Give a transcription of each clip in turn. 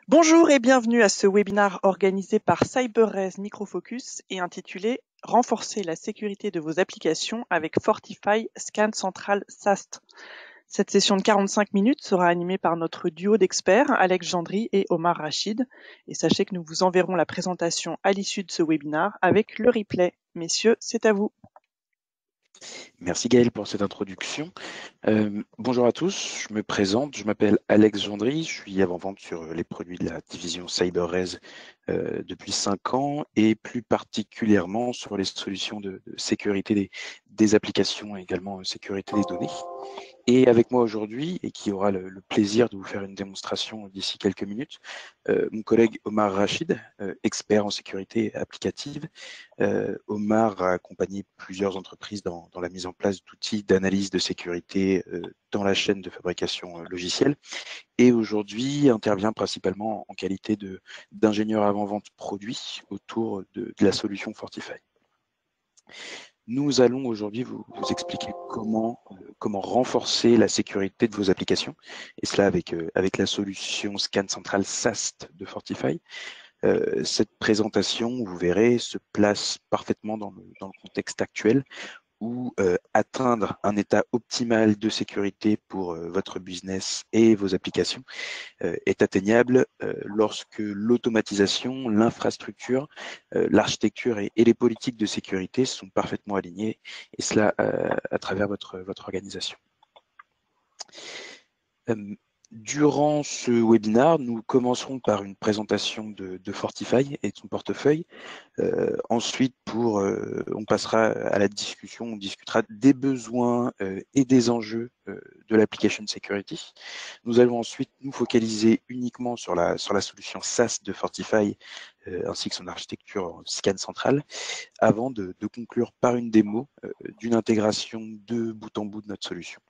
Bonjour et bienvenue à ce webinaire organisé par CyberRes Microfocus et intitulé « Renforcer la sécurité de vos applications avec Fortify Scan Central SAST ». Cette session de 45 minutes sera animée par notre duo d'experts, Alex Gendry et Omar Rachid. Et sachez que nous vous enverrons la présentation à l'issue de ce webinaire avec le replay. Messieurs, c'est à vous. Merci Gaël pour cette introduction. Bonjour à tous, je me présente, je m'appelle Alex Gendry, je suis avant-vente sur les produits de la division CyberRes depuis 5 ans et plus particulièrement sur les solutions de sécurité des applications et également sécurité des données. Et avec moi aujourd'hui, et qui aura le plaisir de vous faire une démonstration d'ici quelques minutes, mon collègue Omar Rachid, expert en sécurité applicative. Omar a accompagné plusieurs entreprises dans la mise en place d'outils d'analyse de sécurité dans la chaîne de fabrication logicielle et aujourd'hui intervient principalement en qualité d'ingénieur avant-vente produit autour de la solution Fortify. Nous allons aujourd'hui vous expliquer comment renforcer la sécurité de vos applications, et cela avec la solution Scan Central SAST de Fortify. Cette présentation, vous verrez, se place parfaitement dans le contexte actuel où atteindre un état optimal de sécurité pour votre business et vos applications est atteignable lorsque l'automatisation, l'infrastructure, l'architecture et les politiques de sécurité sont parfaitement alignées, et cela à travers votre organisation. Durant ce webinaire, nous commencerons par une présentation de Fortify et de son portefeuille. Ensuite, on passera à la discussion, on discutera des besoins et des enjeux de l'application security. Nous allons ensuite nous focaliser uniquement sur la solution SaaS de Fortify ainsi que son architecture scan centrale, avant de conclure par une démo d'une intégration de bout en bout de notre solution.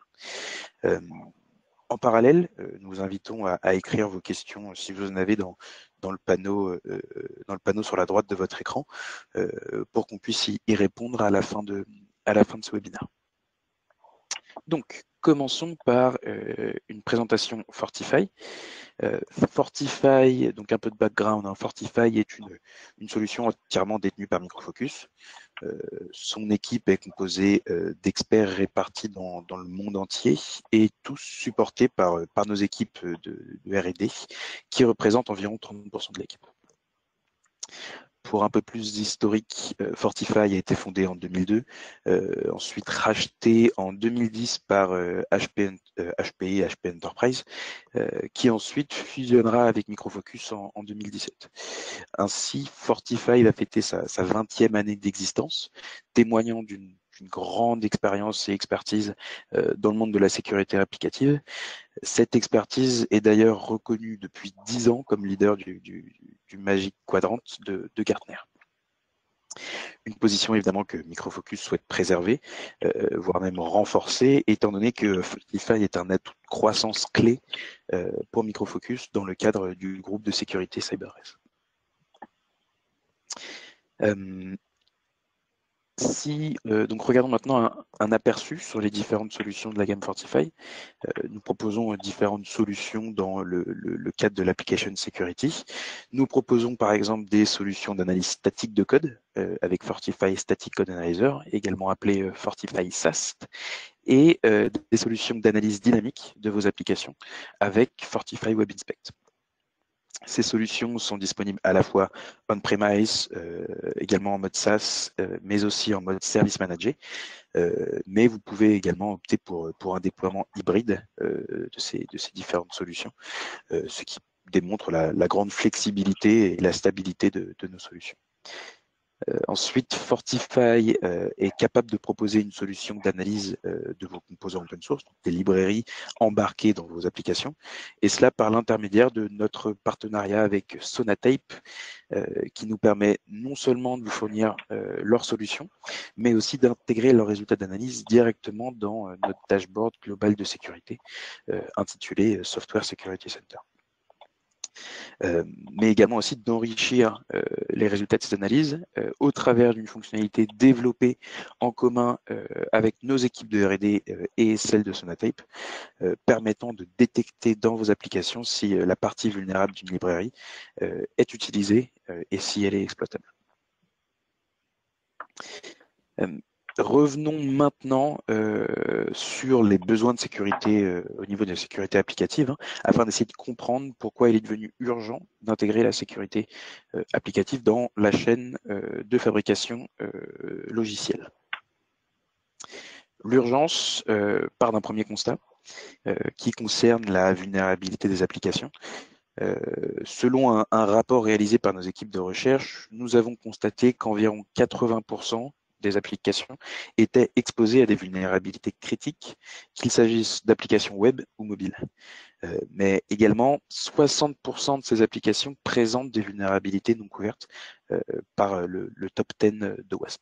En parallèle, nous vous invitons à écrire vos questions si vous en avez dans le panneau sur la droite de votre écran pour qu'on puisse y répondre à la fin de ce webinaire. Donc, commençons par une présentation Fortify. Fortify, donc un peu de background, hein. Fortify est une solution entièrement détenue par Microfocus. Son équipe est composée d'experts répartis dans le monde entier et tous supportés par nos équipes de R&D qui représentent environ 30% de l'équipe. Pour un peu plus d'historique, Fortify a été fondé en 2002, ensuite racheté en 2010 par HP et HP Enterprise, qui ensuite fusionnera avec Microfocus en 2017. Ainsi, Fortify va fêter sa 20e année d'existence, témoignant d'une grande expérience et expertise dans le monde de la sécurité applicative. Cette expertise est d'ailleurs reconnue depuis 10 ans comme leader du Magic Quadrant de Gartner. Une position évidemment que Microfocus souhaite préserver, voire même renforcer, étant donné que Fortify est un atout de croissance clé pour Microfocus dans le cadre du groupe de sécurité CyberRes. Donc regardons maintenant un aperçu sur les différentes solutions de la gamme Fortify. Nous proposons différentes solutions dans le cadre de l'application security. Nous proposons par exemple des solutions d'analyse statique de code avec Fortify Static Code Analyzer, également appelé Fortify SAST, et des solutions d'analyse dynamique de vos applications avec Fortify Web Inspect. Ces solutions sont disponibles à la fois on-premise, également en mode SaaS, mais aussi en mode Service Manager. Mais vous pouvez également opter pour un déploiement hybride de ces différentes solutions, ce qui démontre la grande flexibilité et la stabilité de nos solutions. Ensuite, Fortify est capable de proposer une solution d'analyse de vos composants open source, donc des librairies embarquées dans vos applications, et cela par l'intermédiaire de notre partenariat avec Sonatype, qui nous permet non seulement de vous fournir leurs solutions, mais aussi d'intégrer leurs résultats d'analyse directement dans notre dashboard global de sécurité, intitulé Software Security Center. mais également aussi d'enrichir les résultats de ces analyses au travers d'une fonctionnalité développée en commun avec nos équipes de R&D et celles de Sonatype, permettant de détecter dans vos applications si la partie vulnérable d'une librairie est utilisée et si elle est exploitable. Revenons maintenant sur les besoins de sécurité au niveau de la sécurité applicative, afin d'essayer de comprendre pourquoi il est devenu urgent d'intégrer la sécurité applicative dans la chaîne de fabrication logicielle. L'urgence part d'un premier constat qui concerne la vulnérabilité des applications. Selon un rapport réalisé par nos équipes de recherche, nous avons constaté qu'environ 80% des applications étaient exposées à des vulnérabilités critiques, qu'il s'agisse d'applications web ou mobiles. Mais également, 60% de ces applications présentent des vulnérabilités non couvertes par le top 10 de WASP.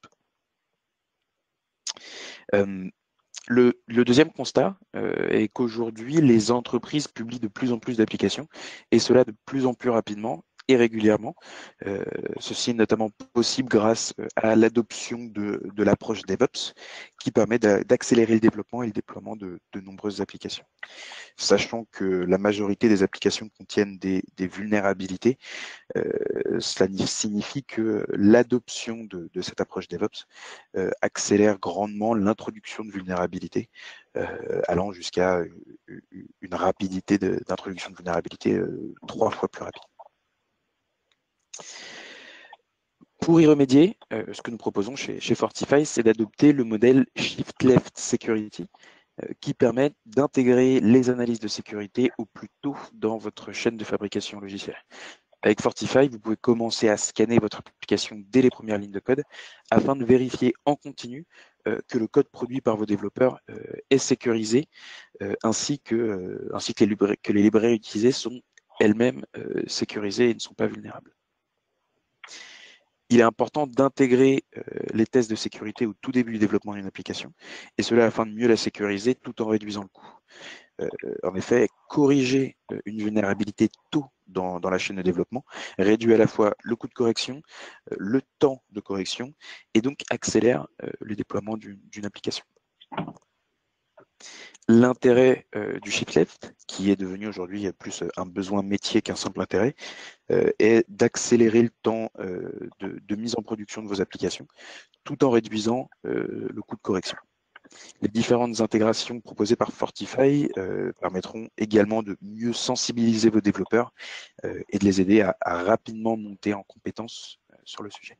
Le deuxième constat est qu'aujourd'hui, les entreprises publient de plus en plus d'applications, et cela de plus en plus rapidement et régulièrement. Ceci est notamment possible grâce à l'adoption de l'approche DevOps, qui permet d'accélérer le développement et le déploiement de nombreuses applications. Sachant que la majorité des applications contiennent des vulnérabilités, cela signifie que l'adoption de cette approche DevOps accélère grandement l'introduction de vulnérabilités, allant jusqu'à une rapidité d'introduction de vulnérabilité 3 fois plus rapide. Pour y remédier, ce que nous proposons chez Fortify, c'est d'adopter le modèle Shift Left Security, qui permet d'intégrer les analyses de sécurité au plus tôt dans votre chaîne de fabrication logicielle. Avec Fortify, vous pouvez commencer à scanner votre application dès les premières lignes de code afin de vérifier en continu que le code produit par vos développeurs est sécurisé, ainsi que les librairies utilisées sont elles-mêmes sécurisées et ne sont pas vulnérables. Il est important d'intégrer les tests de sécurité au tout début du développement d'une application, et cela afin de mieux la sécuriser tout en réduisant le coût. En effet, corriger une vulnérabilité tôt dans la chaîne de développement réduit à la fois le coût de correction, le temps de correction, et donc accélère le déploiement d'une application. L'intérêt du Shift Left, qui est devenu aujourd'hui plus un besoin métier qu'un simple intérêt, est d'accélérer le temps de mise en production de vos applications, tout en réduisant le coût de correction. Les différentes intégrations proposées par Fortify permettront également de mieux sensibiliser vos développeurs et de les aider à rapidement monter en compétences sur le sujet.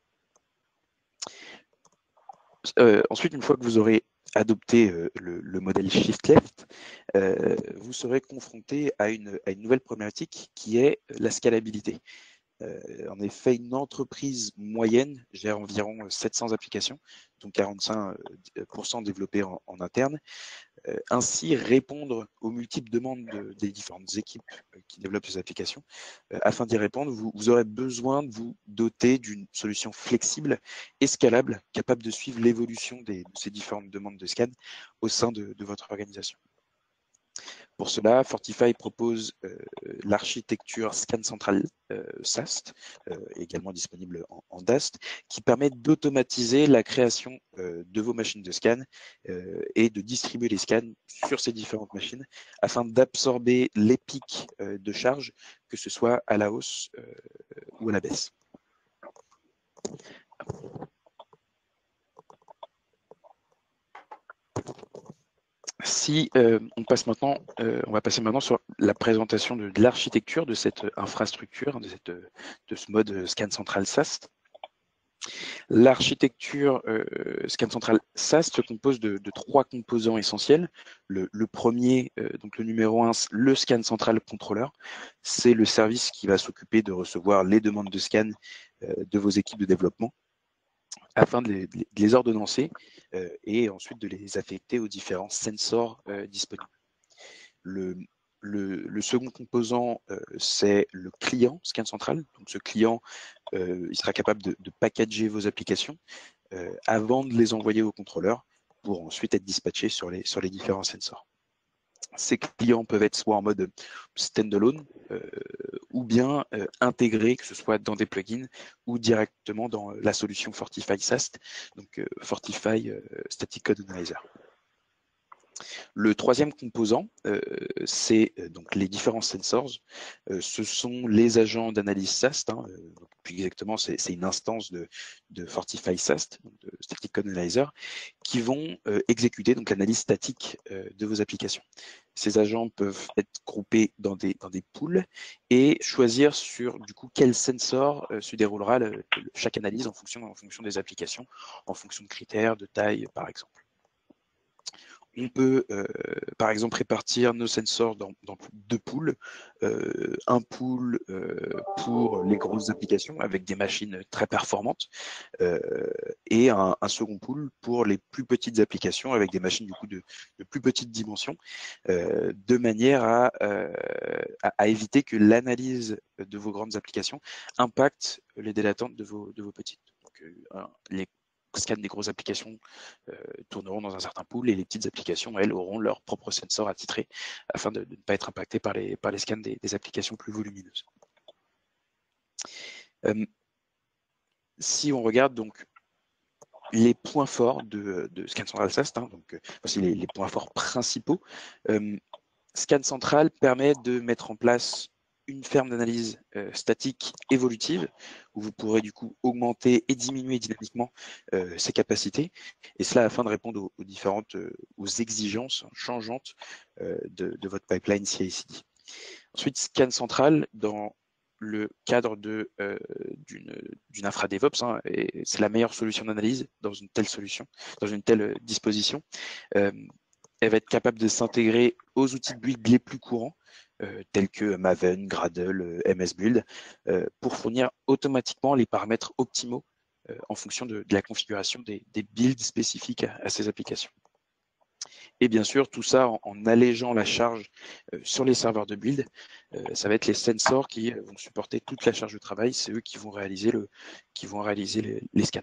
Ensuite, une fois que vous aurez adopté le modèle Shift Left, vous serez confronté à une nouvelle problématique qui est la scalabilité. En effet, une entreprise moyenne gère environ 700 applications, dont 45% développées en interne. Ainsi, répondre aux multiples demandes des différentes équipes qui développent ces applications, afin d'y répondre, vous aurez besoin de vous doter d'une solution flexible et scalable, capable de suivre l'évolution de ces différentes demandes de scan au sein de votre organisation. Pour cela, Fortify propose l'architecture Scan Central SAST, également disponible en DAST, qui permet d'automatiser la création de vos machines de scan et de distribuer les scans sur ces différentes machines afin d'absorber les pics de charge, que ce soit à la hausse ou à la baisse. Si on va passer maintenant sur la présentation de l'architecture de cette infrastructure, de ce mode Scan Central SAST. L'architecture Scan Central SAST se compose de 3 composants essentiels. Le premier, donc le numéro 1, le Scan Central Controller. C'est le service qui va s'occuper de recevoir les demandes de scan de vos équipes de développement, afin de les ordonnancer et ensuite de les affecter aux différents sensors disponibles. Le second composant, c'est le client Scan Central. Donc ce client, il sera capable de packager vos applications avant de les envoyer au contrôleur pour ensuite être dispatchés sur les différents sensors. Ces clients peuvent être soit en mode standalone ou bien intégrés, que ce soit dans des plugins ou directement dans la solution Fortify SAST, donc Fortify Static Code Analyzer. Le troisième composant, c'est donc les différents sensors. Ce sont les agents d'analyse SAST. Plus exactement, c'est une instance de Fortify SAST, donc de Static Code Analyzer, qui vont exécuter donc l'analyse statique de vos applications. Ces agents peuvent être groupés dans des pools et choisir sur du coup quel sensor se déroulera chaque analyse en fonction des applications, en fonction de critères, de taille par exemple. On peut, par exemple, répartir nos sensors dans deux pools. Un pool pour les grosses applications avec des machines très performantes et un second pool pour les plus petites applications avec des machines du coup de plus petites dimensions, de manière à éviter que l'analyse de vos grandes applications impacte les délais d'attente de vos petites. Donc, les scans des grosses applications tourneront dans un certain pool et les petites applications, elles, auront leur propre sensor attitré afin de ne pas être impactées par les scans des applications plus volumineuses. Si on regarde donc les points forts de Scan Central SAST, donc voici les points forts principaux. Scan Central permet de mettre en place une ferme d'analyse statique évolutive où vous pourrez du coup augmenter et diminuer dynamiquement ses capacités, et cela afin de répondre aux exigences changeantes de votre pipeline CI/CD. Ensuite, Scan Central, dans le cadre d'une infra DevOps, et c'est la meilleure solution d'analyse dans une telle disposition. Elle va être capable de s'intégrer aux outils de build les plus courants, tels que Maven, Gradle, MS Build, pour fournir automatiquement les paramètres optimaux en fonction de la configuration des builds spécifiques à ces applications. Et bien sûr, tout ça en allégeant la charge sur les serveurs de build. Ça va être les sensors qui vont supporter toute la charge de travail. C'est eux qui vont réaliser les scans.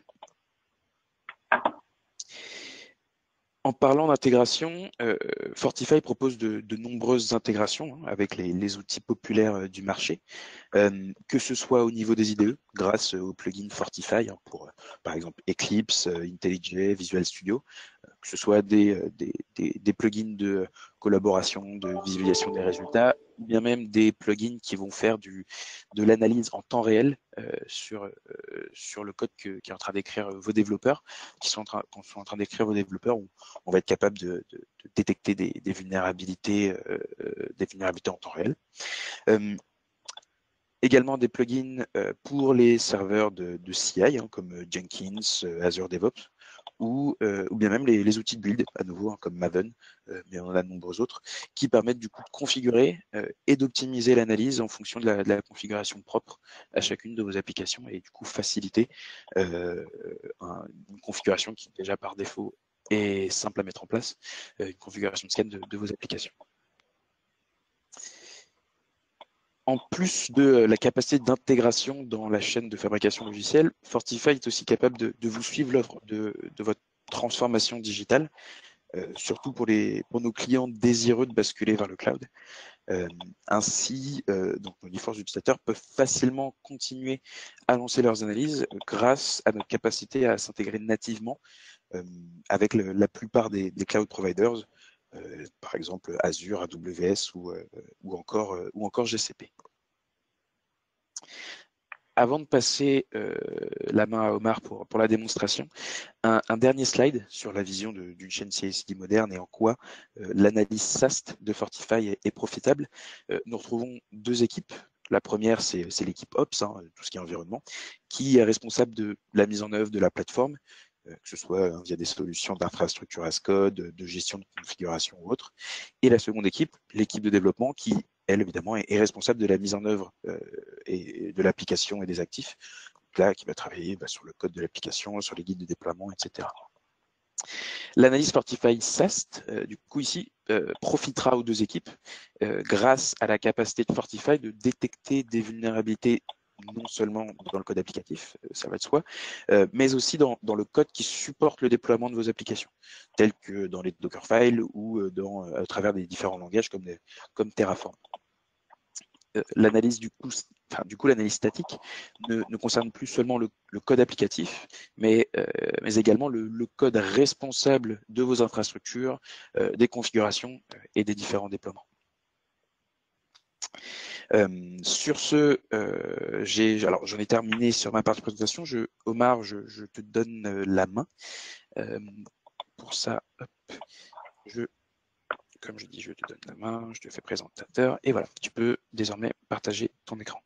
En parlant d'intégration, Fortify propose de nombreuses intégrations avec les outils populaires du marché, que ce soit au niveau des IDE, grâce au plugin Fortify pour, par exemple, Eclipse, IntelliJ, Visual Studio, que ce soit des plugins de collaboration, de visualisation des résultats, ou bien même des plugins qui vont faire de l'analyse en temps réel sur le code qu'est en train d'écrire vos développeurs, en train d'écrire vos développeurs, où on va être capable de détecter des vulnérabilités en temps réel. Également des plugins pour les serveurs de CI, comme Jenkins, Azure DevOps, ou bien même les outils de build, à nouveau, comme Maven, mais on en a de nombreux autres, qui permettent du coup de configurer et d'optimiser l'analyse en fonction de la configuration propre à chacune de vos applications, et du coup faciliter une configuration qui déjà par défaut est simple à mettre en place, une configuration de scan de vos applications. En plus de la capacité d'intégration dans la chaîne de fabrication logicielle, Fortify est aussi capable de vous suivre l'œuvre de votre transformation digitale, surtout pour nos clients désireux de basculer vers le cloud. Ainsi, donc nos différents utilisateurs peuvent facilement continuer à lancer leurs analyses grâce à notre capacité à s'intégrer nativement avec la plupart des cloud providers, par exemple Azure, AWS ou encore GCP. Avant de passer la main à Omar pour la démonstration, un dernier slide sur la vision d'une chaîne CI/CD moderne et en quoi l'analyse SAST de Fortify est profitable. Nous retrouvons deux équipes. La première, c'est l'équipe Ops, tout ce qui est environnement, qui est responsable de la mise en œuvre de la plateforme, que ce soit via des solutions d'infrastructure as code, de gestion de configuration ou autre. Et la seconde équipe, l'équipe de développement, qui, elle, évidemment, est responsable de la mise en œuvre et de l'application et des actifs, donc là, qui va travailler sur le code de l'application, sur les guides de déploiement, etc. L'analyse Fortify SAST, du coup ici, profitera aux deux équipes grâce à la capacité de Fortify de détecter des vulnérabilités non seulement dans le code applicatif, ça va de soi, mais aussi dans le code qui supporte le déploiement de vos applications, tel que dans les Dockerfiles ou à travers des différents langages comme Terraform. l'analyse l'analyse statique ne concerne plus seulement le code applicatif, mais également le code responsable de vos infrastructures, des configurations et des différents déploiements. Sur ce, j'en ai terminé sur ma partie de présentation. Omar, je te donne la main. Pour ça, hop, comme je dis, je te donne la main, je te fais présentateur, et voilà, tu peux désormais partager ton écran.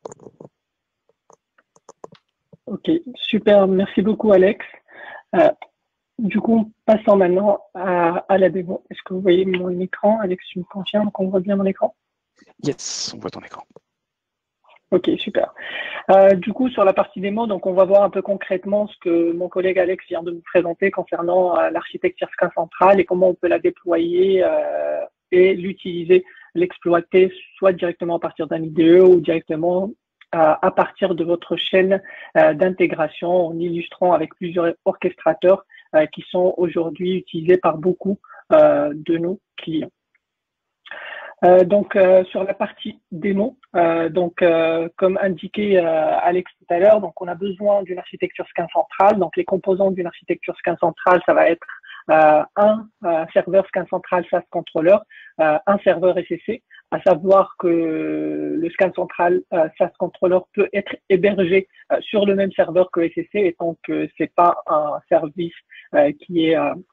Ok, super, merci beaucoup Alex. Du coup, passons maintenant à la démo. Est-ce que vous voyez mon écran? Alex, tu me confirmes qu'on voit bien mon écran? Yes, on voit ton écran. Ok, super. Du coup, sur la partie démo, donc on va voir un peu concrètement ce que mon collègue Alex vient de vous présenter concernant l'architecture Scan Central et comment on peut la déployer et l'utiliser, l'exploiter soit directement à partir d'un IDE ou directement à partir de votre chaîne d'intégration en illustrant avec plusieurs orchestrateurs qui sont aujourd'hui utilisés par beaucoup de nos clients. Sur la partie démo, comme indiqué Alex tout à l'heure, donc on a besoin d'une architecture Scan Central. Donc les composants d'une architecture Scan Central, ça va être un serveur Scan Central SaaS Controller, un serveur SCC, à savoir que le Scan Central SaaS Controller peut être hébergé sur le même serveur que SCC, étant que c'est pas un service qui est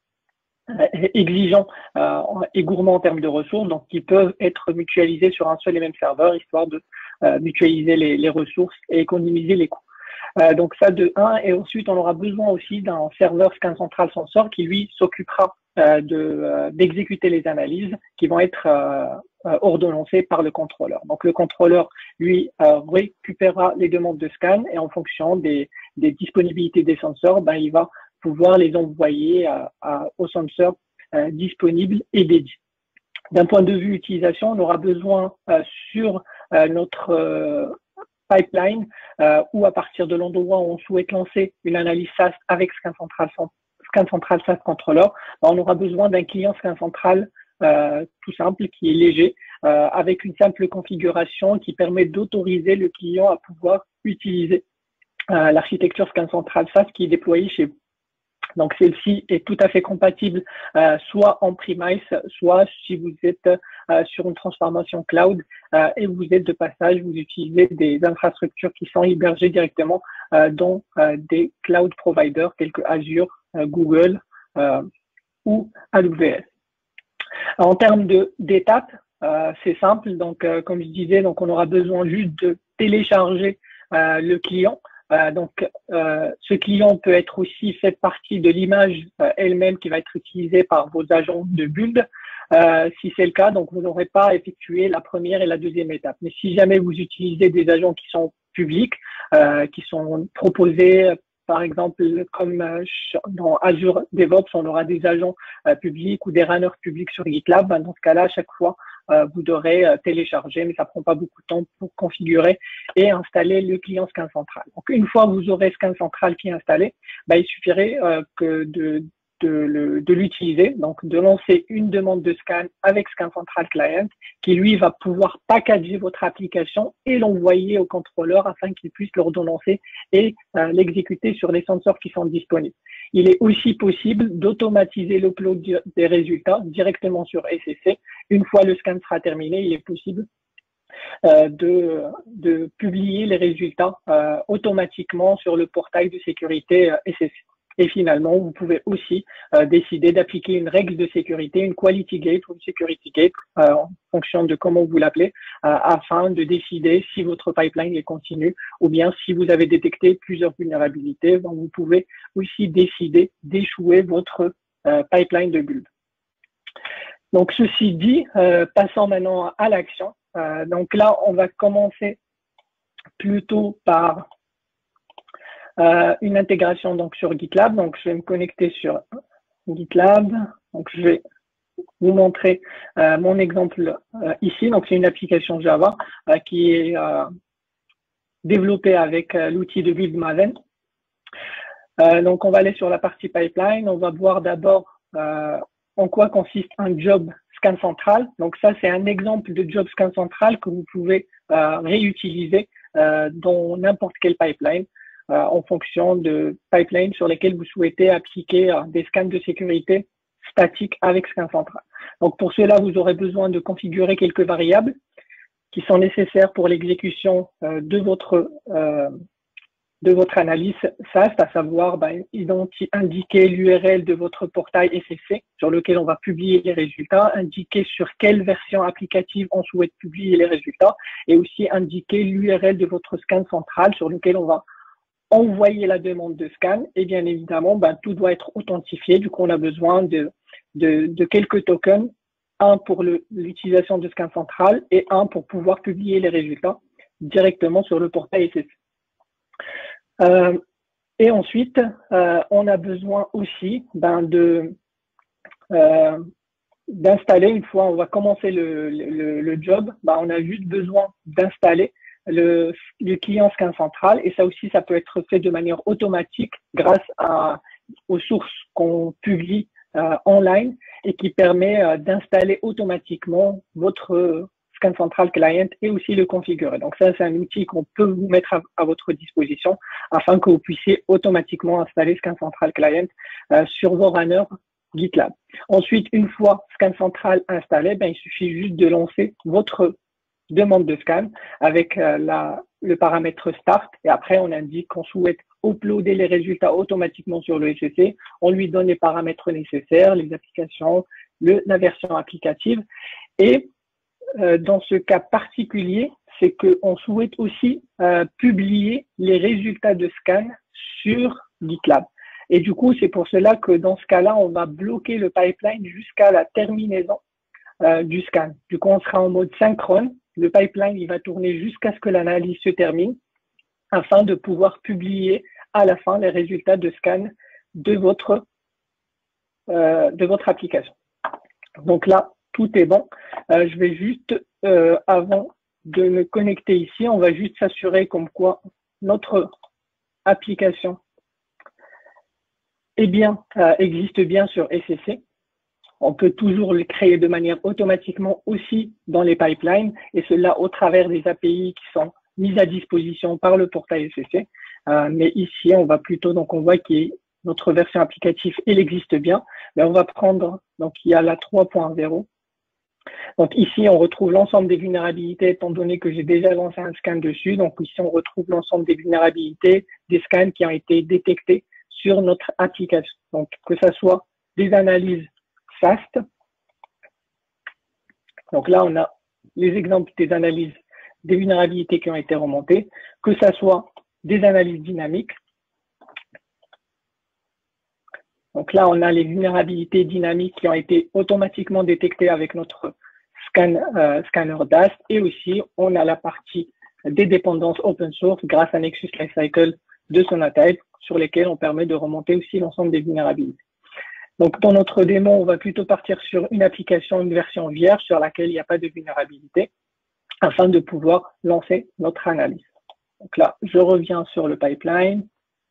exigeant et gourmand en termes de ressources, donc qui peuvent être mutualisés sur un seul et même serveur, histoire de mutualiser les ressources et économiser les coûts. Donc ça de 1, et ensuite on aura besoin aussi d'un serveur Scan Central Sensor qui lui s'occupera d'exécuter les analyses qui vont être ordonnancées par le contrôleur. Donc le contrôleur lui récupérera les demandes de scan et en fonction des disponibilités des sensors, il va pouvoir les envoyer aux sensors disponibles et dédiés. D'un point de vue utilisation, on aura besoin sur notre pipeline ou à partir de l'endroit où on souhaite lancer une analyse SaaS avec Scan Central SaaS Controller, on aura besoin d'un client Scan Central tout simple qui est léger avec une simple configuration qui permet d'autoriser le client à pouvoir utiliser l'architecture Scan Central SaaS qui est déployée chez vous. Donc, celle-ci est tout à fait compatible soit en premise, soit si vous êtes sur une transformation cloud et vous êtes de passage, vous utilisez des infrastructures qui sont hébergées directement dans des cloud providers tels que Azure, Google ou AWS. En termes d'étapes, c'est simple. Donc, comme je disais, donc on aura besoin juste de télécharger le client. Ce client peut être aussi fait partie de l'image elle-même qui va être utilisée par vos agents de build. Si c'est le cas, donc vous n'aurez pas effectué la première et la deuxième étape. Mais si jamais vous utilisez des agents qui sont publics, qui sont proposés, par exemple, comme dans Azure DevOps, on aura des agents publics ou des runners publics sur GitLab. Dans ce cas-là, à chaque fois, vous devrez télécharger, mais ça prend pas beaucoup de temps pour configurer et installer le client Scan Central. Donc, une fois que vous aurez Scan Central qui est installé, il suffirait que de l'utiliser, donc de lancer une demande de scan avec Scan Central Client qui, lui, va pouvoir packager votre application et l'envoyer au contrôleur afin qu'il puisse l'ordonnancer et l'exécuter sur les sensors qui sont disponibles. Il est aussi possible d'automatiser l'upload des résultats directement sur SCC. Une fois le scan sera terminé, il est possible de publier les résultats automatiquement sur le portail de sécurité SCC. Et finalement, vous pouvez aussi décider d'appliquer une règle de sécurité, une quality gate ou une security gate, en fonction de comment vous l'appelez, afin de décider si votre pipeline est continu ou bien si vous avez détecté plusieurs vulnérabilités. Donc, vous pouvez aussi décider d'échouer votre pipeline de build. Donc, ceci dit, passons maintenant à l'action. Donc là, on va commencer plutôt par une intégration donc sur GitLab. Donc, je vais me connecter sur GitLab. Donc, je vais vous montrer mon exemple ici. Donc, c'est une application Java qui est développée avec l'outil de build Maven. Donc, on va aller sur la partie pipeline. On va voir d'abord en quoi consiste un job scan central. Donc ça, c'est un exemple de job scan central que vous pouvez réutiliser dans n'importe quel pipeline en fonction de pipelines sur lesquels vous souhaitez appliquer des scans de sécurité statiques avec scan central. Donc pour cela, vous aurez besoin de configurer quelques variables qui sont nécessaires pour l'exécution de votre analyse SAST, à savoir indiquer l'URL de votre portail SCC sur lequel on va publier les résultats, indiquer sur quelle version applicative on souhaite publier les résultats et aussi indiquer l'URL de votre scan central sur lequel on va envoyer la demande de scan. Et bien évidemment, tout doit être authentifié. Du coup, on a besoin de quelques tokens, un pour l'utilisation de scan central et un pour pouvoir publier les résultats directement sur le portail SCC. Et ensuite, on a besoin aussi d'installer, une fois on va commencer le job, on a juste besoin d'installer le client scan central, et ça aussi, ça peut être fait de manière automatique grâce aux sources qu'on publie online et qui permet d'installer automatiquement votre scan central client et aussi le configurer. Donc ça, c'est un outil qu'on peut vous mettre à votre disposition afin que vous puissiez automatiquement installer scan central client sur vos runners GitLab. Ensuite, une fois scan central installé, il suffit juste de lancer votre demande de scan avec le paramètre start, et après on indique qu'on souhaite uploader les résultats automatiquement sur le SCC. On lui donne les paramètres nécessaires, les applications, la version applicative. Et dans ce cas particulier, c'est qu'on souhaite aussi publier les résultats de scan sur GitLab. Et du coup, c'est pour cela que dans ce cas-là, on va bloquer le pipeline jusqu'à la terminaison du scan. Du coup, on sera en mode synchrone. Le pipeline, il va tourner jusqu'à ce que l'analyse se termine afin de pouvoir publier à la fin les résultats de scan de votre application. Donc là, tout est bon. Je vais juste, avant de me connecter ici, on va juste s'assurer comme quoi notre application existe bien sur SCC. On peut toujours le créer de manière automatiquement aussi dans les pipelines, et cela au travers des API qui sont mises à disposition par le portail SCC. Mais ici, on va plutôt, donc on voit que notre version applicative, elle existe bien. Mais on va prendre, donc il y a la 3.0. Donc ici, on retrouve l'ensemble des vulnérabilités, étant donné que j'ai déjà lancé un scan dessus. Donc ici, on retrouve l'ensemble des vulnérabilités, des scans qui ont été détectés sur notre application. Donc que ce soit des analyses SAST. Donc là, on a les exemples des analyses des vulnérabilités qui ont été remontées, que ce soit des analyses dynamiques. Donc là, on a les vulnérabilités dynamiques qui ont été automatiquement détectées avec notre scanner DAST, et aussi on a la partie des dépendances open source grâce à Nexus Lifecycle de Sonatype, sur lesquelles on permet de remonter aussi l'ensemble des vulnérabilités. Donc, dans notre démo, on va plutôt partir sur une application, une version vierge sur laquelle il n'y a pas de vulnérabilité, afin de pouvoir lancer notre analyse. Donc là, je reviens sur le pipeline.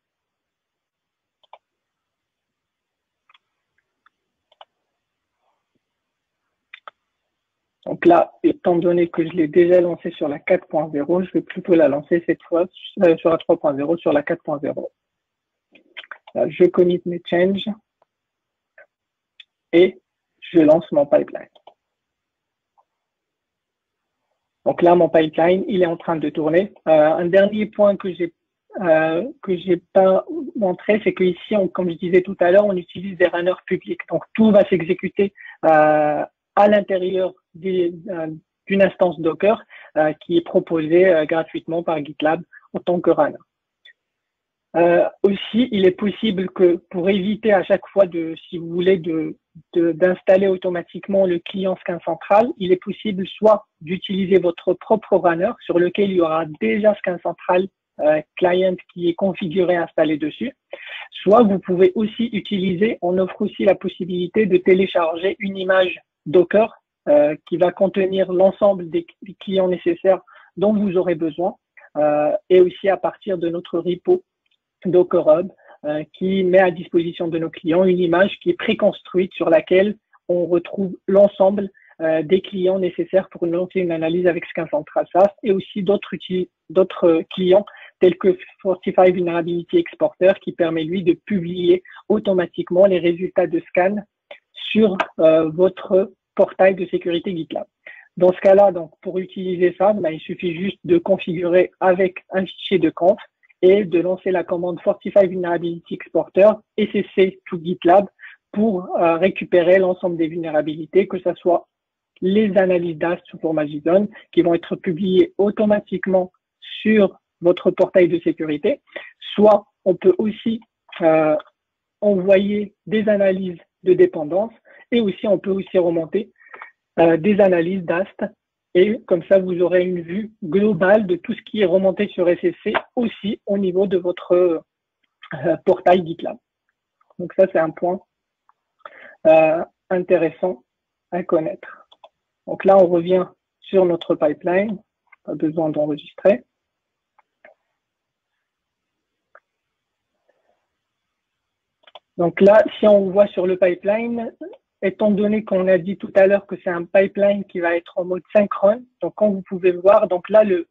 Donc là, étant donné que je l'ai déjà lancé sur la 4.0, je vais plutôt la lancer cette fois sur la 3.0, sur la 4.0. Je commit mes changes et je lance mon pipeline. Donc là, mon pipeline, il est en train de tourner. Un dernier point que j'ai pas montré, c'est qu'ici, comme je disais tout à l'heure, on utilise des runners publics. Donc tout va s'exécuter à l'intérieur d'une instance Docker qui est proposée gratuitement par GitLab en tant que runner. Aussi, il est possible que pour éviter à chaque fois si vous voulez d'installer automatiquement le client scan central, il est possible soit d'utiliser votre propre runner sur lequel il y aura déjà scan central client qui est configuré, installé dessus, soit vous pouvez aussi utiliser, on offre aussi la possibilité de télécharger une image Docker qui va contenir l'ensemble des clients nécessaires dont vous aurez besoin, et aussi à partir de notre repo Docker Hub qui met à disposition de nos clients une image qui est préconstruite sur laquelle on retrouve l'ensemble des clients nécessaires pour lancer une analyse avec Scan Central SAST et aussi d'autres clients tels que Fortify Vulnerability Exporter qui permet lui de publier automatiquement les résultats de scan sur votre portail de sécurité GitLab. Dans ce cas-là, donc pour utiliser ça, il suffit juste de configurer avec un fichier de conf et de lancer la commande Fortify Vulnerability Exporter ECC to GitLab pour récupérer l'ensemble des vulnérabilités, que ce soit les analyses DAST sous format JSON qui vont être publiées automatiquement sur votre portail de sécurité, soit on peut aussi envoyer des analyses de dépendance et aussi on peut aussi remonter des analyses DAST et comme ça vous aurez une vue globale de tout ce qui est remonté sur SSC aussi au niveau de votre portail GitLab. Donc ça c'est un point intéressant à connaître. Donc là, on revient sur notre pipeline, pas besoin d'enregistrer. Donc là, si on voit sur le pipeline, étant donné qu'on a dit tout à l'heure que c'est un pipeline qui va être en mode synchrone, donc comme vous pouvez voir, donc là, le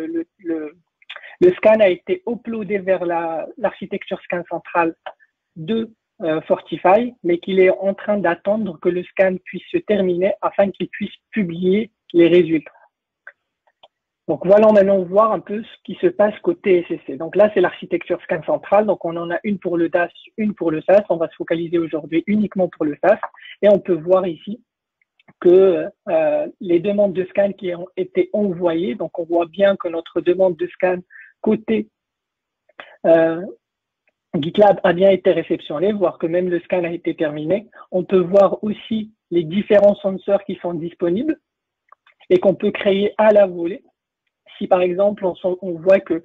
scan a été uploadé vers l'architecture scan centrale de Fortify, mais qu'il est en train d'attendre que le scan puisse se terminer afin qu'il puisse publier les résultats. Donc voilà, maintenant voir un peu ce qui se passe côté SSC. Donc là, c'est l'architecture scan centrale. Donc on en a une pour le DAS, une pour le SAS. On va se focaliser aujourd'hui uniquement pour le SAS. Et on peut voir ici que les demandes de scan qui ont été envoyées, donc on voit bien que notre demande de scan côté GitLab a bien été réceptionnée, voire que même le scan a été terminé. On peut voir aussi les différents sensors qui sont disponibles et qu'on peut créer à la volée. Si par exemple, on voit que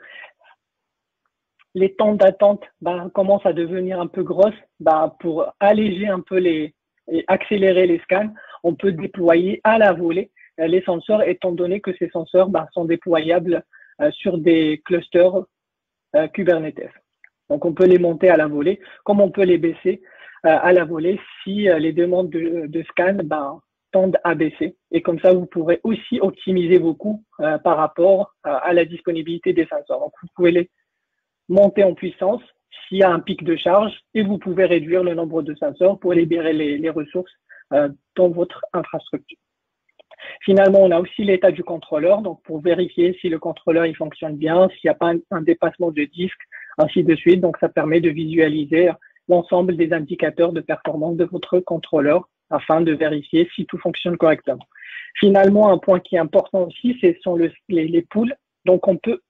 les temps d'attente commencent à devenir un peu grosses, pour alléger un peu et accélérer les scans, on peut déployer à la volée les senseurs, étant donné que ces senseurs sont déployables sur des clusters Kubernetes. Donc, on peut les monter à la volée, comme on peut les baisser à la volée si les demandes de scan tendent à baisser. Et comme ça, vous pourrez aussi optimiser vos coûts par rapport à la disponibilité des sensors. Donc, vous pouvez les monter en puissance s'il y a un pic de charge et vous pouvez réduire le nombre de sensors pour libérer les ressources dans votre infrastructure. Finalement, on a aussi l'état du contrôleur, donc pour vérifier si le contrôleur il fonctionne bien, s'il n'y a pas un dépassement de disque, ainsi de suite. Donc, ça permet de visualiser l'ensemble des indicateurs de performance de votre contrôleur afin de vérifier si tout fonctionne correctement. Finalement, un point qui est important aussi, ce sont les pools. Donc, on peut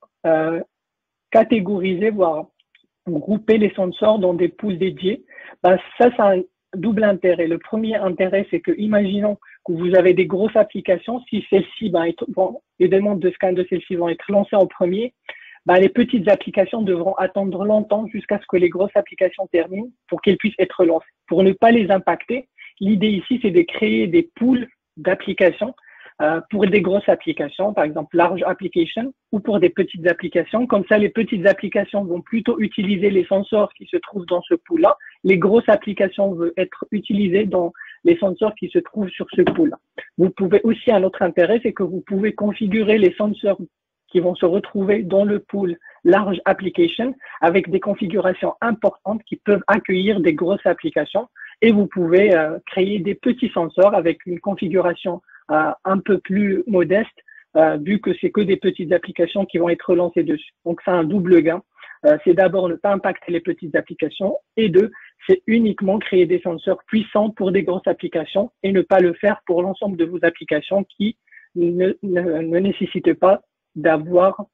catégoriser, voire grouper les sensors dans des pools dédiés. Ça a un double intérêt. Le premier intérêt, c'est que, imaginons que vous avez des grosses applications, si celles-ci, les demandes de scan de celles-ci vont être lancées en premier, les petites applications devront attendre longtemps jusqu'à ce que les grosses applications terminent pour qu'elles puissent être lancées. Pour ne pas les impacter, l'idée ici, c'est de créer des pools d'applications pour des grosses applications, par exemple large application, ou pour des petites applications. Comme ça, les petites applications vont plutôt utiliser les sensors qui se trouvent dans ce pool-là. Les grosses applications vont être utilisées dans les sensors qui se trouvent sur ce pool-là. Vous pouvez aussi, un autre intérêt, c'est que vous pouvez configurer les sensors qui vont se retrouver dans le pool large application avec des configurations importantes qui peuvent accueillir des grosses applications et vous pouvez créer des petits sensors avec une configuration un peu plus modeste vu que c'est que des petites applications qui vont être lancées dessus. Donc, c'est un double gain. C'est d'abord ne pas impacter les petites applications et deux, c'est uniquement créer des senseurs puissants pour des grosses applications et ne pas le faire pour l'ensemble de vos applications qui ne nécessitent pas d'avoir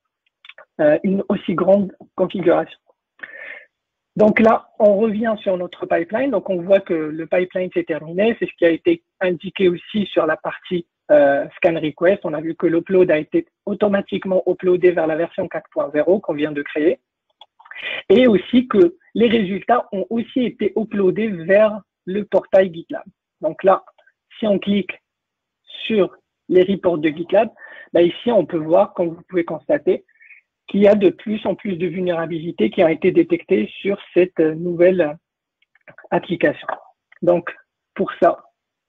une aussi grande configuration. Donc là, on revient sur notre pipeline. Donc, on voit que le pipeline s'est terminé. C'est ce qui a été indiqué aussi sur la partie scan request. On a vu que l'upload a été automatiquement uploadé vers la version 4.0 qu'on vient de créer. Et aussi que les résultats ont aussi été uploadés vers le portail GitLab. Donc là, si on clique sur les reports de GitLab, ici, on peut voir, comme vous pouvez constater, qu'il y a de plus en plus de vulnérabilités qui ont été détectées sur cette nouvelle application. Donc, pour ça,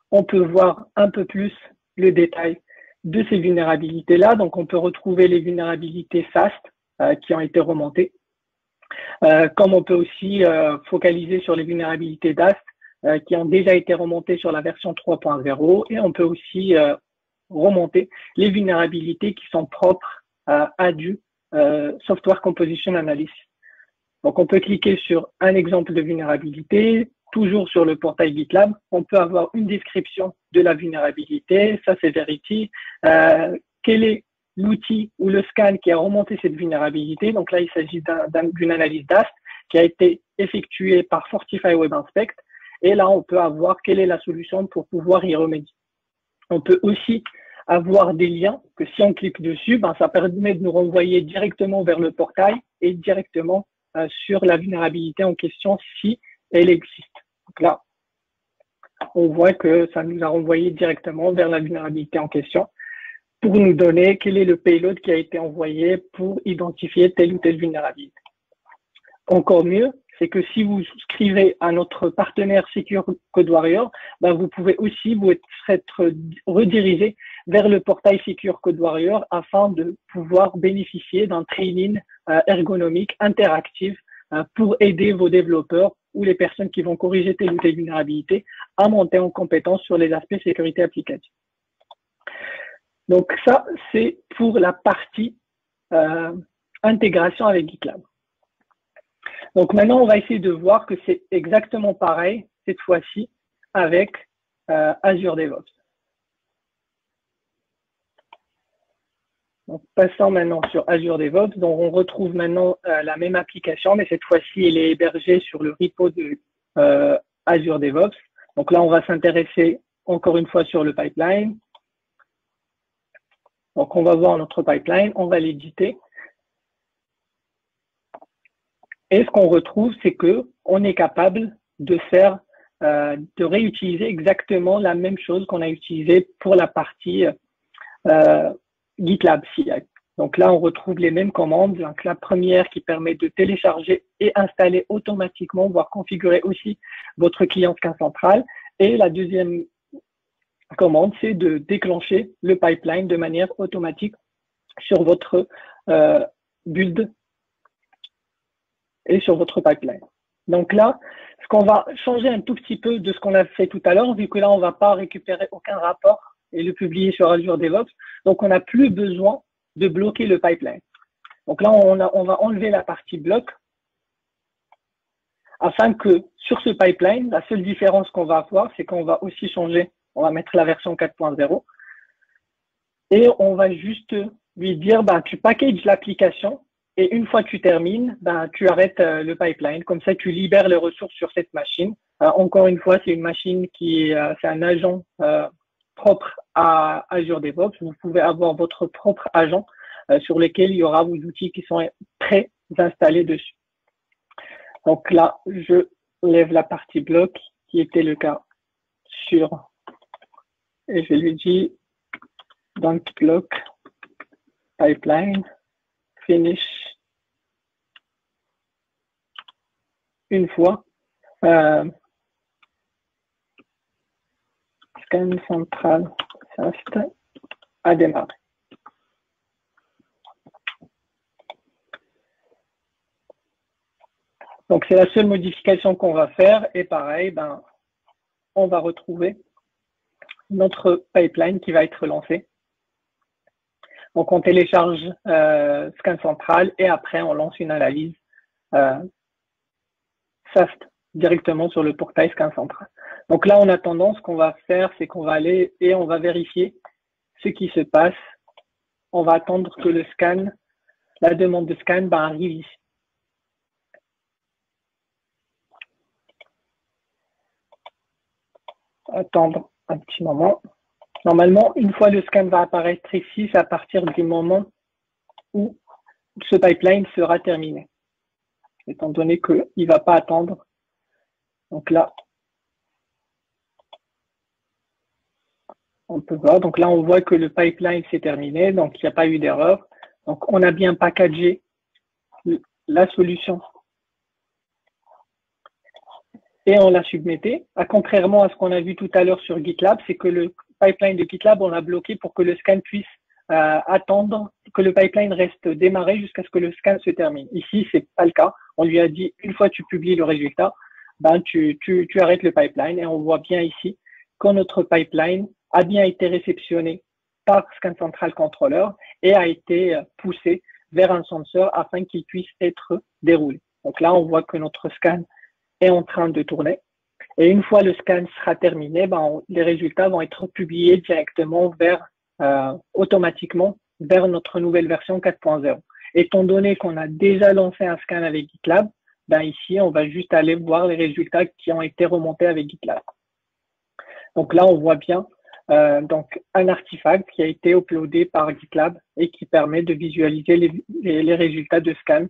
on peut voir un peu plus le détail de ces vulnérabilités-là. Donc, on peut retrouver les vulnérabilités SAST qui ont été remontées. Comme on peut aussi focaliser sur les vulnérabilités DAST qui ont déjà été remontées sur la version 3.0 et on peut aussi remonter les vulnérabilités qui sont propres à du Software Composition Analysis. Donc, on peut cliquer sur un exemple de vulnérabilité, toujours sur le portail GitLab. On peut avoir une description de la vulnérabilité, ça c'est Verity. Quel est l'outil ou le scan qui a remonté cette vulnérabilité? Donc là, il s'agit d'une analyse DAST qui a été effectuée par Fortify Web Inspect. Et là, on peut avoir quelle est la solution pour pouvoir y remédier. On peut aussi avoir des liens que si on clique dessus, ça permet de nous renvoyer directement vers le portail et directement sur la vulnérabilité en question si elle existe. Donc là, on voit que ça nous a renvoyé directement vers la vulnérabilité en question pour nous donner quel est le payload qui a été envoyé pour identifier telle ou telle vulnérabilité. Encore mieux, c'est que si vous souscrivez à notre partenaire Secure Code Warrior, vous pouvez aussi vous être redirigé vers le portail Secure Code Warrior afin de pouvoir bénéficier d'un training ergonomique interactif pour aider vos développeurs ou les personnes qui vont corriger telle ou telle vulnérabilité à monter en compétence sur les aspects sécurité applicative. Donc ça, c'est pour la partie intégration avec GitLab. Donc maintenant, on va essayer de voir que c'est exactement pareil, cette fois-ci, avec Azure DevOps. Donc, passons maintenant sur Azure DevOps. Donc, on retrouve maintenant la même application, mais cette fois-ci, elle est hébergée sur le repo de Azure DevOps. Donc là, on va s'intéresser encore une fois sur le pipeline. Donc, on va voir notre pipeline, on va l'éditer. Et ce qu'on retrouve, c'est que on est capable de faire, de réutiliser exactement la même chose qu'on a utilisée pour la partie GitLab CI. Donc là, on retrouve les mêmes commandes. Donc la première qui permet de télécharger et installer automatiquement, voire configurer aussi votre client scan central. Et la deuxième commande, c'est de déclencher le pipeline de manière automatique sur votre build et sur votre pipeline. Donc là, ce qu'on va changer un tout petit peu de ce qu'on a fait tout à l'heure, vu que là, on ne va pas récupérer aucun rapport et le publier sur Azure DevOps. Donc, on n'a plus besoin de bloquer le pipeline. Donc là, on va enlever la partie bloc afin que sur ce pipeline, la seule différence qu'on va avoir, c'est qu'on va aussi changer, on va mettre la version 4.0 et on va juste lui dire, tu packages l'application. Et une fois que tu termines, tu arrêtes le pipeline. Comme ça, tu libères les ressources sur cette machine. Encore une fois, c'est une machine c'est un agent propre à Azure DevOps. Vous pouvez avoir votre propre agent sur lequel il y aura vos outils qui sont prêts installés dessus. Donc là, je lève la partie bloc qui était le cas sur, et je lui dis don't block pipeline finish une fois scan central SAST a démarré. Donc c'est la seule modification qu'on va faire et pareil, on va retrouver notre pipeline qui va être lancé. Donc on télécharge scan central et après on lance une analyse SAST directement sur le portail scan central. Donc là, en attendant, ce qu'on va faire, c'est qu'on va aller et on va vérifier ce qui se passe. On va attendre que le scan, la demande de scan, arrive ici. Attendre un petit moment. Normalement, une fois le scan va apparaître ici, c'est à partir du moment où ce pipeline sera terminé. Étant donné qu'il ne va pas attendre. Donc là, on peut voir. Donc là, on voit que le pipeline s'est terminé. Donc, il n'y a pas eu d'erreur. Donc, on a bien packagé la solution et on l'a submitté. Contrairement à ce qu'on a vu tout à l'heure sur GitLab, c'est que le pipeline de GitLab, on l'a bloqué pour que le scan puisse attendre que le pipeline reste démarré jusqu'à ce que le scan se termine. Ici, c'est pas le cas. On lui a dit, une fois que tu publies le résultat, ben, tu arrêtes le pipeline et on voit bien ici que notre pipeline a bien été réceptionné par Scan Central Controller et a été poussé vers un senseur afin qu'il puisse être déroulé. Donc là, on voit que notre scan est en train de tourner. Et une fois le scan sera terminé, ben, les résultats vont être publiés directement automatiquement vers notre nouvelle version 4.0. Étant donné qu'on a déjà lancé un scan avec GitLab, ben ici, on va juste aller voir les résultats qui ont été remontés avec GitLab. Donc là, on voit bien donc un artefact qui a été uploadé par GitLab et qui permet de visualiser les résultats de scan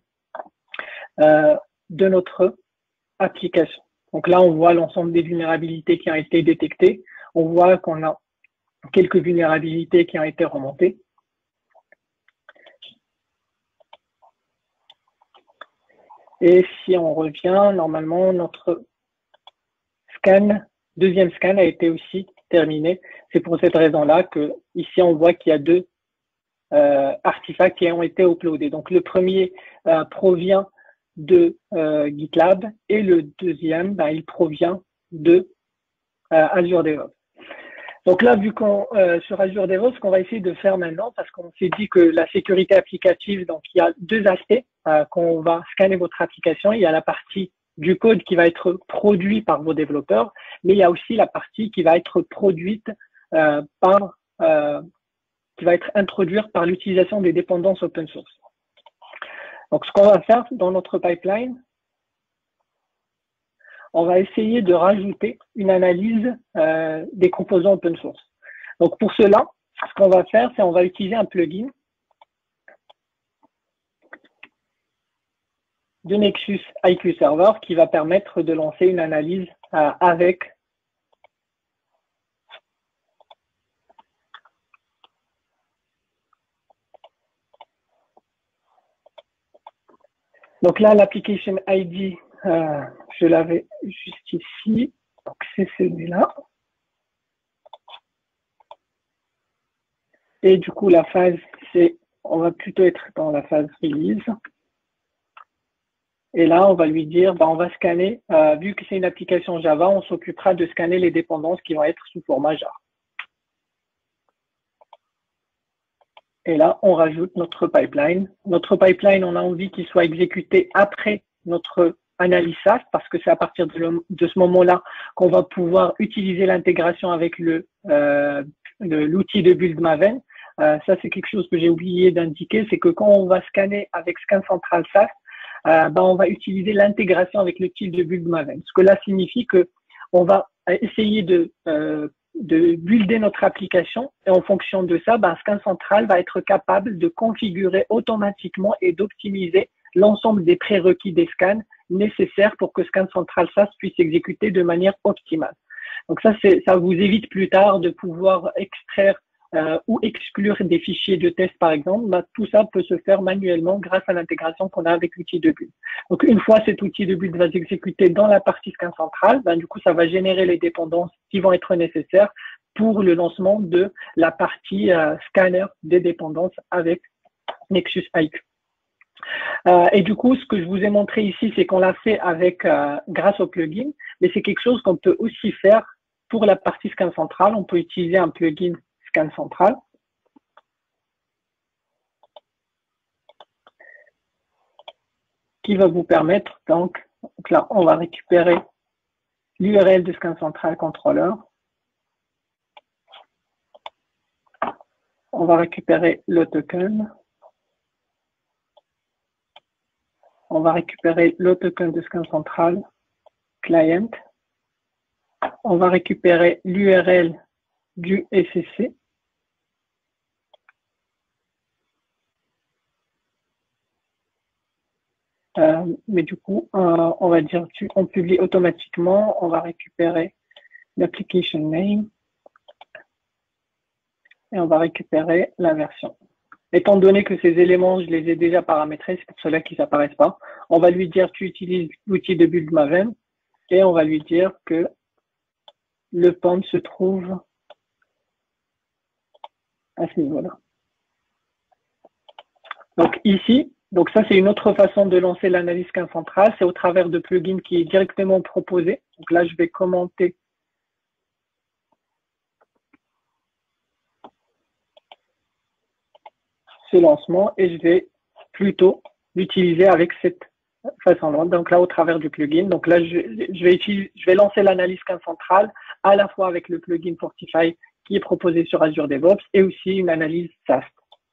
de notre application. Donc là, on voit l'ensemble des vulnérabilités qui ont été détectées. On voit qu'on a quelques vulnérabilités qui ont été remontées. Et si on revient, normalement, notre deuxième scan a été aussi terminé. C'est pour cette raison-là que ici, on voit qu'il y a deux artefacts qui ont été uploadés. Donc, le premier provient de GitLab et le deuxième, ben, il provient de Azure DevOps. Donc là, vu qu'on sur Azure DevOps, ce qu'on va essayer de faire maintenant, parce qu'on s'est dit que la sécurité applicative, donc il y a deux aspects qu'on va scanner votre application. Il y a la partie du code qui va être produit par vos développeurs, mais il y a aussi la partie qui va être produite qui va être introduite par l'utilisation des dépendances open source. Donc, ce qu'on va faire dans notre pipeline, on va essayer de rajouter une analyse des composants open source. Donc, pour cela, ce qu'on va faire, c'est on va utiliser un plugin de Nexus IQ Server qui va permettre de lancer une analyse avec donc là, l'application ID, je l'avais juste ici. Donc, c'est celui-là. Et du coup, la phase, on va plutôt être dans la phase release. Et là, on va lui dire, on va scanner, vu que c'est une application Java, on s'occupera de scanner les dépendances qui vont être sous format jar. Et là, on rajoute notre pipeline. Notre pipeline, on a envie qu'il soit exécuté après notre analyse SAST, parce que c'est à partir de ce moment-là qu'on va pouvoir utiliser l'intégration avec l'outil de build Maven. Ça, c'est quelque chose que j'ai oublié d'indiquer, c'est que quand on va scanner avec Scan Central SAST, on va utiliser l'intégration avec l'outil de build Maven. Ce que là signifie que on va essayer de builder notre application et en fonction de ça, Scan Central va être capable de configurer automatiquement et d'optimiser l'ensemble des prérequis des scans nécessaires pour que Scan Central SAST puisse exécuter de manière optimale. Donc ça vous évite plus tard de pouvoir extraire ou exclure des fichiers de test, par exemple. Tout ça peut se faire manuellement grâce à l'intégration qu'on a avec l'outil de build. Donc, une fois cet outil de build va s'exécuter dans la partie Scan Central, du coup, ça va générer les dépendances qui vont être nécessaires pour le lancement de la partie scanner des dépendances avec Nexus IQ. Et du coup, ce que je vous ai montré ici, c'est qu'on l'a fait grâce au plugin, mais c'est quelque chose qu'on peut aussi faire pour la partie Scan Central. On peut utiliser un plugin Scan Central qui va vous permettre, donc là, on va récupérer l'URL de Scan Central Controller. On va récupérer le token. On va récupérer le token de Scan Central Client. On va récupérer l'URL du SCC. Mais du coup, on va dire on publie automatiquement. On va récupérer l'application name et on va récupérer la version. Étant donné que ces éléments, je les ai déjà paramétrés, c'est pour cela qu'ils n'apparaissent pas. On va lui dire tu utilises l'outil de build Maven et on va lui dire que le pond se trouve à ce niveau-là. Donc ici, donc ça c'est une autre façon de lancer l'analyse scan centrale, c'est au travers de plugins qui est directement proposé. Donc là, je vais commenter ce lancement et je vais plutôt l'utiliser avec cette façon-là. Donc là, au travers du plugin. Donc là, je vais lancer l'analyse scan centrale à la fois avec le plugin Fortify qui est proposé sur Azure DevOps et aussi une analyse SAST.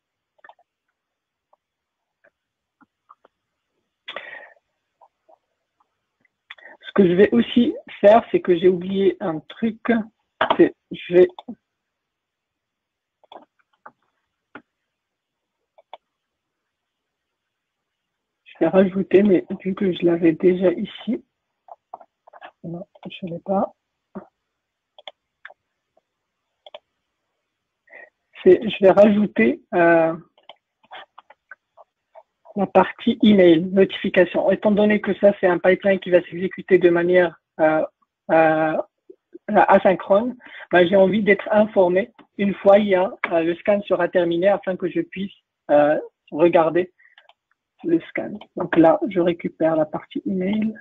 Ce que je vais aussi faire, c'est que j'ai oublié un truc. Je vais rajouter, mais vu que je l'avais déjà ici, non, je ne l'ai pas. Je vais rajouter la partie email, notification. Étant donné que ça, c'est un pipeline qui va s'exécuter de manière asynchrone, ben, j'ai envie d'être informé une fois le scan sera terminé afin que je puisse regarder le scan. Donc là, je récupère la partie email.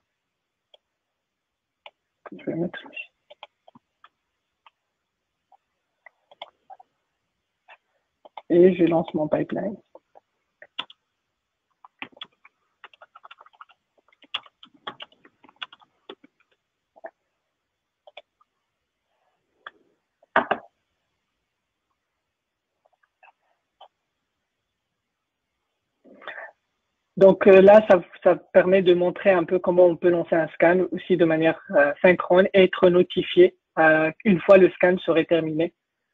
Je vais mettre ici. Et je lance mon pipeline. Donc là, ça permet de montrer un peu comment on peut lancer un scan aussi de manière synchrone et être notifié une fois le scan serait terminé.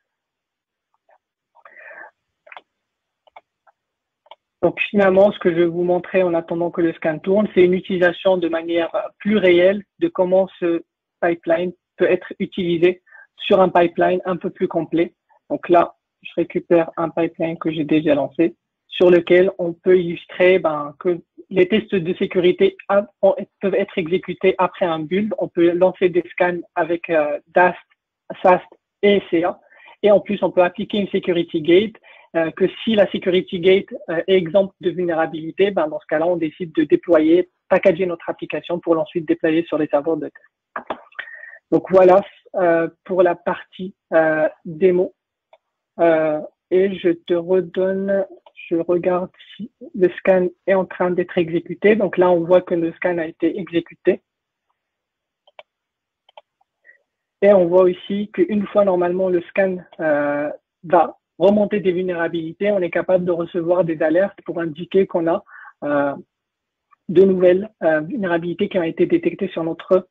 Donc finalement, ce que je vais vous montrer en attendant que le scan tourne, c'est une utilisation de manière plus réelle de comment ce pipeline peut être utilisé sur un pipeline un peu plus complet. Donc là, je récupère un pipeline que j'ai déjà lancé, sur lequel on peut illustrer que les tests de sécurité peuvent être exécutés après un build. On peut lancer des scans avec DAST, SAST et SCA. Et en plus, on peut appliquer une security gate que si la security gate est exempte de vulnérabilité, dans ce cas-là, on décide de déployer, packager notre application pour l'ensuite déployer sur les serveurs de test. Donc voilà pour la partie démo. Et je te redonne, je regarde si le scan est en train d'être exécuté. Donc là, on voit que le scan a été exécuté. Et on voit aussi qu'une fois normalement le scan va remonter des vulnérabilités, on est capable de recevoir des alertes pour indiquer qu'on a de nouvelles vulnérabilités qui ont été détectées sur notre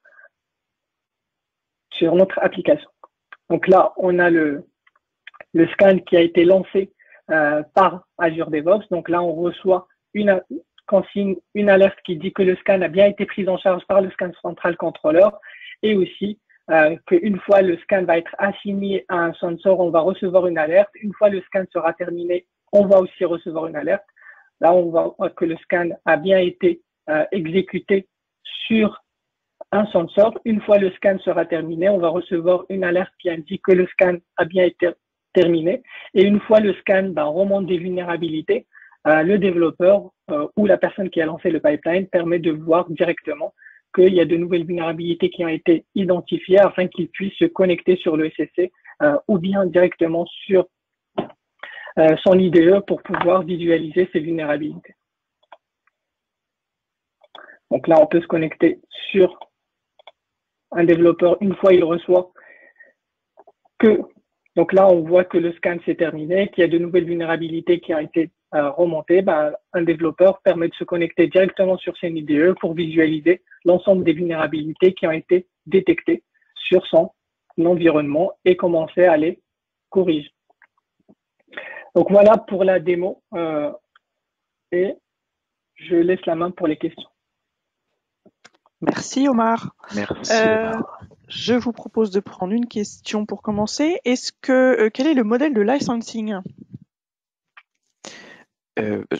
application. Donc là, on a le scan qui a été lancé par Azure DevOps. Donc là, on reçoit une consigne, une alerte qui dit que le scan a bien été pris en charge par le scan central controller et aussi qu'une fois le scan va être assigné à un sensor, on va recevoir une alerte. Une fois le scan sera terminé, on va aussi recevoir une alerte. Là, on voit que le scan a bien été exécuté sur un sensor. Une fois le scan sera terminé, on va recevoir une alerte qui indique que le scan a bien été terminé. Et une fois le scan remonte des vulnérabilités, le développeur ou la personne qui a lancé le pipeline permet de voir directement qu'il y a de nouvelles vulnérabilités qui ont été identifiées afin qu'il puisse se connecter sur le SSC ou bien directement sur son IDE pour pouvoir visualiser ces vulnérabilités. Donc là, on peut se connecter sur un développeur une fois il reçoit que, donc là, on voit que le scan s'est terminé, qu'il y a de nouvelles vulnérabilités qui ont été remontées. Un développeur permet de se connecter directement sur son IDE pour visualiser l'ensemble des vulnérabilités qui ont été détectées sur son environnement et commencer à les corriger. Donc voilà pour la démo et je laisse la main pour les questions. Merci Omar. Merci. Je vous propose de prendre une question pour commencer. Quel est le modèle de licensing ?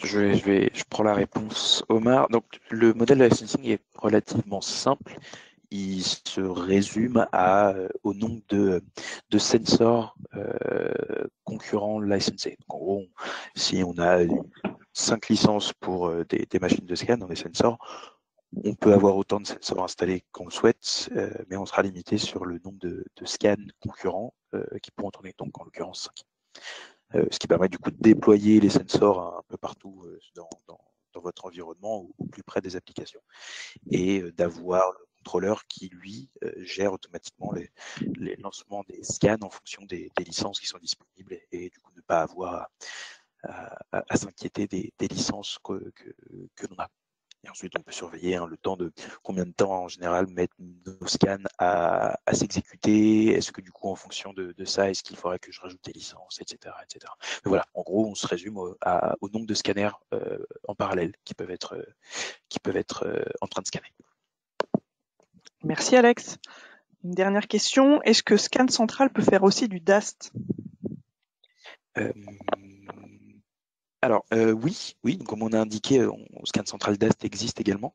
Je prends la réponse, Omar. Donc, le modèle de licensing est relativement simple. il se résume au nombre de sensors concurrents licensés. Donc, en gros, si on a 5 licences pour des machines de scan dans les sensors, on peut avoir autant de sensors installés qu'on le souhaite, mais on sera limité sur le nombre de scans concurrents qui pourront tourner, donc en l'occurrence 5. Ce qui permet du coup de déployer les sensors un peu partout dans votre environnement ou plus près des applications, et d'avoir le contrôleur qui, lui, gère automatiquement les lancements des scans en fonction des licences qui sont disponibles, et du coup ne pas avoir à s'inquiéter des licences que l'on a. Et ensuite, on peut surveiller le temps de combien de temps en général mettent nos scans à s'exécuter. Est-ce que du coup, en fonction de ça, est-ce qu'il faudrait que je rajoute des licences, etc., etc. Mais voilà, en gros, on se résume au nombre de scanners en parallèle qui peuvent être en train de scanner. Merci Alex. Une dernière question, est-ce que Scan Central peut faire aussi du DAST? Alors oui, donc comme on a indiqué, Scan Central DAST existe également.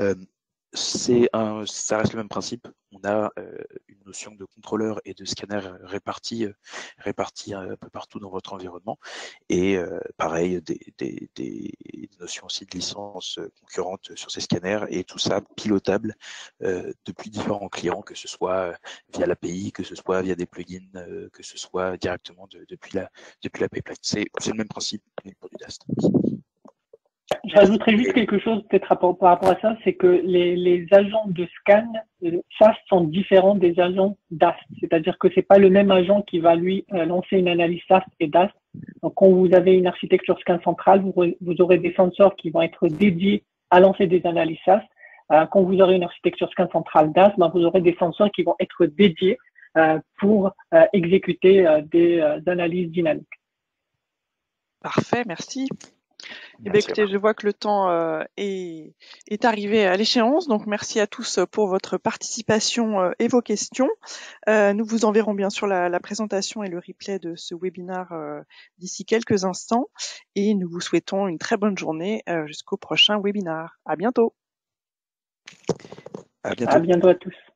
Ça reste le même principe. On a une notion de contrôleur et de scanner répartis un peu partout dans votre environnement, et pareil des notions aussi de licences concurrentes sur ces scanners, et tout ça pilotable depuis différents clients, que ce soit via l'API, que ce soit via des plugins, que ce soit directement depuis la pipeline. C'est le même principe mais pour du DAST. J'ajouterais juste quelque chose peut-être par rapport à ça, c'est que les agents de scan SAST sont différents des agents DAST, c'est-à-dire que c'est pas le même agent qui va lui lancer une analyse SAST et DAST. Donc quand vous avez une architecture scan centrale, vous aurez des sensors qui vont être dédiés à lancer des analyses SAST. Quand vous aurez une architecture scan centrale DAST, vous aurez des sensors qui vont être dédiés pour exécuter des analyses dynamiques. Parfait, merci. Eh bien, écoutez, je vois que le temps est arrivé à l'échéance, donc merci à tous pour votre participation et vos questions. Nous vous enverrons bien sûr la présentation et le replay de ce webinaire d'ici quelques instants, et nous vous souhaitons une très bonne journée jusqu'au prochain webinaire. À bientôt. À bientôt. À bientôt à tous.